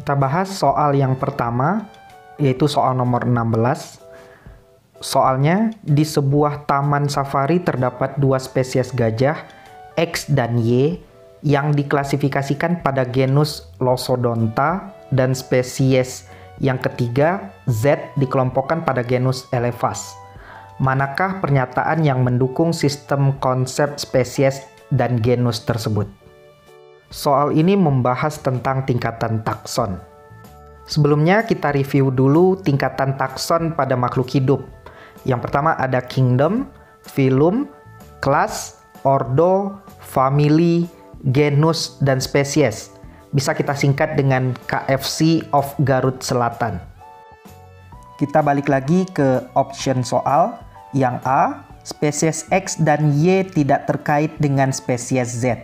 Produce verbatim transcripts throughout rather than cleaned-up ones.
Kita bahas soal yang pertama, yaitu soal nomor enam belas. Soalnya, di sebuah taman safari terdapat dua spesies gajah, X dan Y, yang diklasifikasikan pada genus Loxodonta, dan spesies yang ketiga, Z, dikelompokkan pada genus Elephas. Manakah pernyataan yang mendukung sistem konsep spesies dan genus tersebut? Soal ini membahas tentang tingkatan takson. Sebelumnya kita review dulu tingkatan takson pada makhluk hidup. Yang pertama ada kingdom, phylum, class, ordo, family, genus, dan spesies. Bisa kita singkat dengan K F C of Garut Selatan. Kita balik lagi ke option soal. Yang A, spesies X dan Y tidak terkait dengan spesies Z.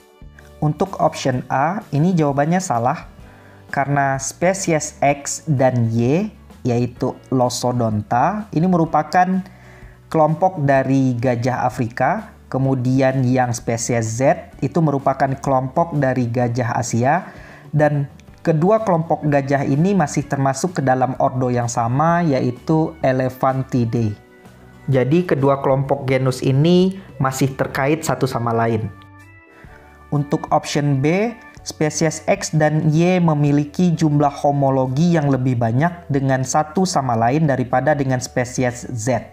Untuk option A, ini jawabannya salah karena spesies X dan Y, yaitu Loxodonta, ini merupakan kelompok dari gajah Afrika, kemudian yang spesies Z itu merupakan kelompok dari gajah Asia, dan kedua kelompok gajah ini masih termasuk ke dalam ordo yang sama, yaitu Elephantidae. Jadi kedua kelompok genus ini masih terkait satu sama lain. Untuk option B, spesies X dan Y memiliki jumlah homologi yang lebih banyak dengan satu sama lain daripada dengan spesies Z.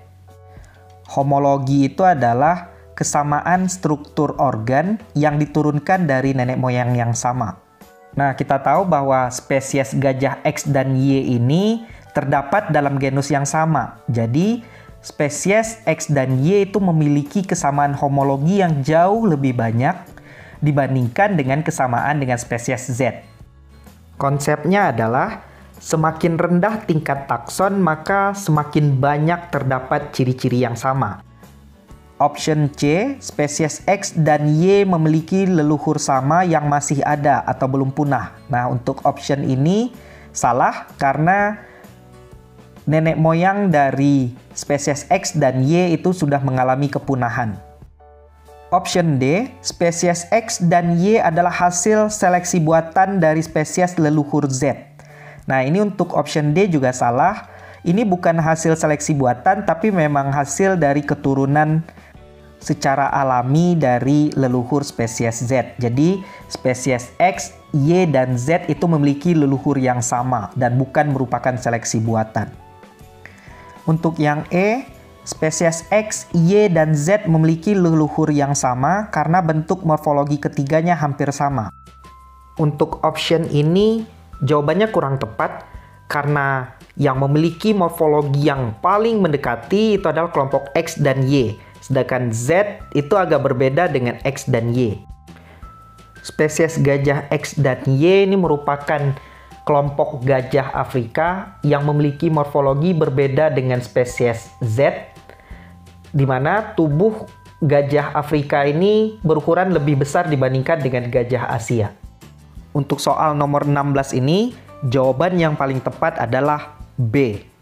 Homologi itu adalah kesamaan struktur organ yang diturunkan dari nenek moyang yang sama. Nah, kita tahu bahwa spesies gajah X dan Y ini terdapat dalam genus yang sama. Jadi, spesies X dan Y itu memiliki kesamaan homologi yang jauh lebih banyak dibandingkan dengan kesamaan dengan spesies Z. Konsepnya adalah semakin rendah tingkat takson, maka semakin banyak terdapat ciri-ciri yang sama. Option C, spesies X dan Y memiliki leluhur sama yang masih ada atau belum punah. Nah, untuk option ini salah karena nenek moyang dari spesies X dan Y itu sudah mengalami kepunahan. Option D, spesies X dan Y adalah hasil seleksi buatan dari spesies leluhur Z. Nah, ini untuk option D juga salah. Ini bukan hasil seleksi buatan, tapi memang hasil dari keturunan secara alami dari leluhur spesies Z. Jadi, spesies X, Y, dan Z itu memiliki leluhur yang sama dan bukan merupakan seleksi buatan. Untuk yang E, spesies X, Y, dan Z memiliki leluhur yang sama karena bentuk morfologi ketiganya hampir sama. Untuk option ini, jawabannya kurang tepat karena yang memiliki morfologi yang paling mendekati itu adalah kelompok X dan Y, sedangkan Z itu agak berbeda dengan X dan Y. Spesies gajah X dan Y ini merupakan kelompok gajah Afrika yang memiliki morfologi berbeda dengan spesies Z, di mana tubuh gajah Afrika ini berukuran lebih besar dibandingkan dengan gajah Asia. Untuk soal nomor enam belas ini, jawaban yang paling tepat adalah B.